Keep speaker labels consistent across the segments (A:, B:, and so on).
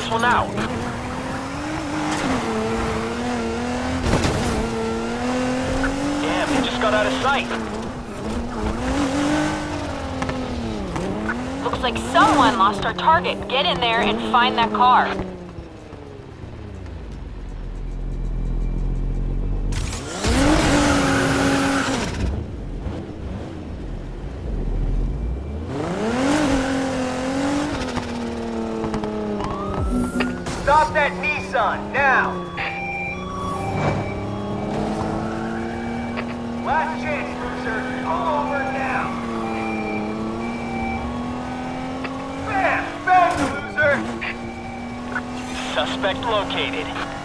A: this one out. Damn, he just got out of sight.
B: Looks like someone lost our target. Get in there and find that car.
A: Stop that Nissan, now! Last chance, loser. Pull over now! Bam! Bam, loser! Suspect located.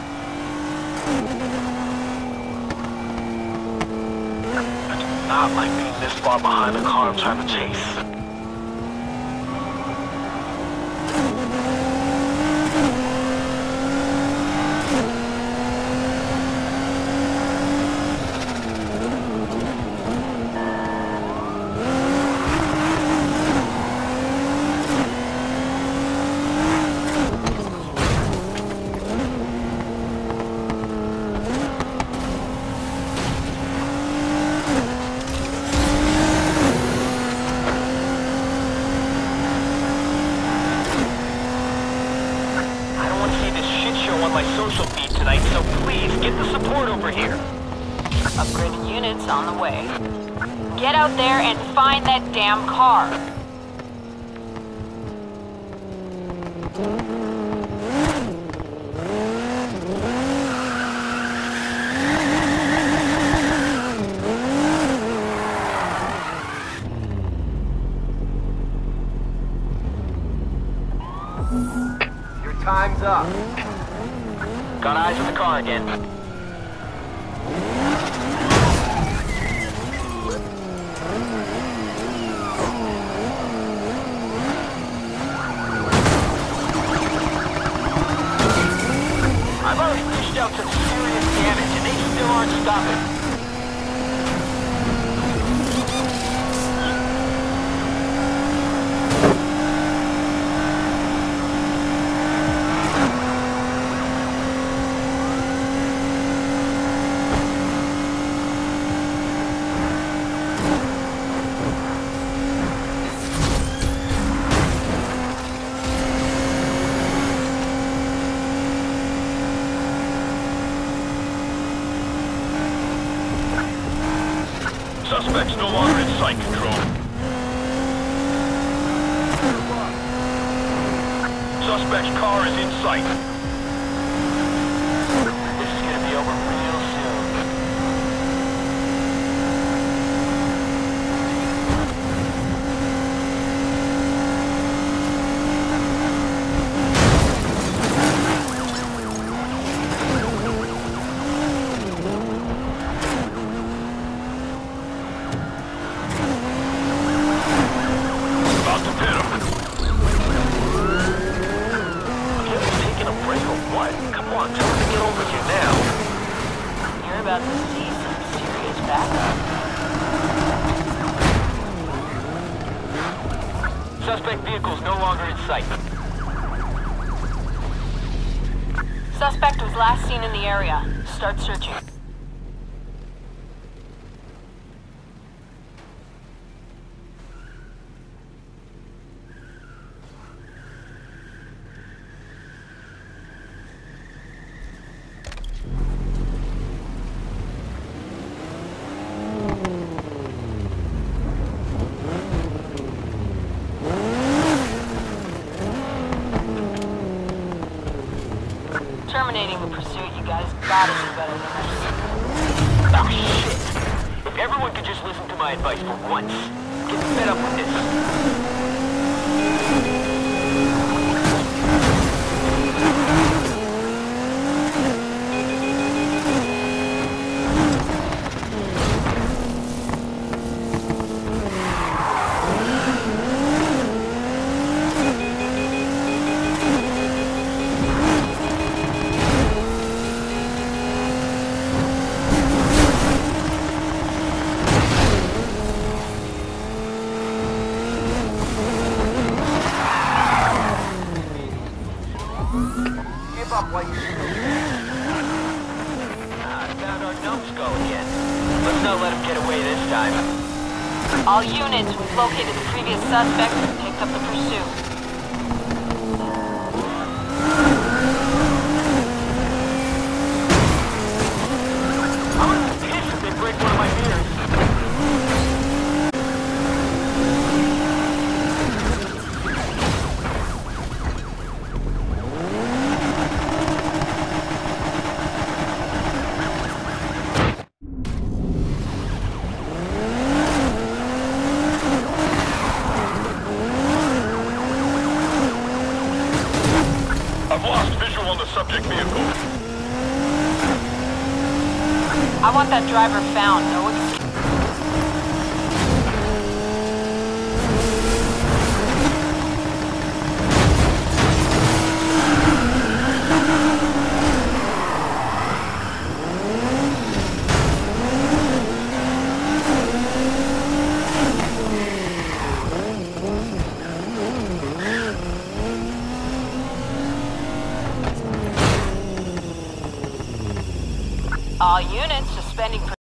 A: I do not like being this far behind the car I'm trying to chase. My social feed tonight, so please get the support over here.
B: Upgraded units on the way. Get out there and find that damn car.
A: Your time's up. Got eyes on the car again. I've already dished out some serious damage and they still aren't stopping. Suspect's no longer in sight control. Suspect's car is in sight. This is gonna be over real soon.
B: About to see some serious backup.
A: Suspect vehicle's no longer in sight.
B: Suspect was last seen in the area. Start searching. Terminating the pursuit, you guys gotta do better than this.
A: Oh shit! If everyone could just listen to my advice for once. Get fed up with this. numbskull again. Let's not let him get away this time.
B: All units, we've located the previous suspect and picked up the pursuit.
A: I'm gonna be pissed if they break one of my mirrors.
C: I've lost visual on the subject vehicle.
B: I want that driver found. No excuse. All units suspending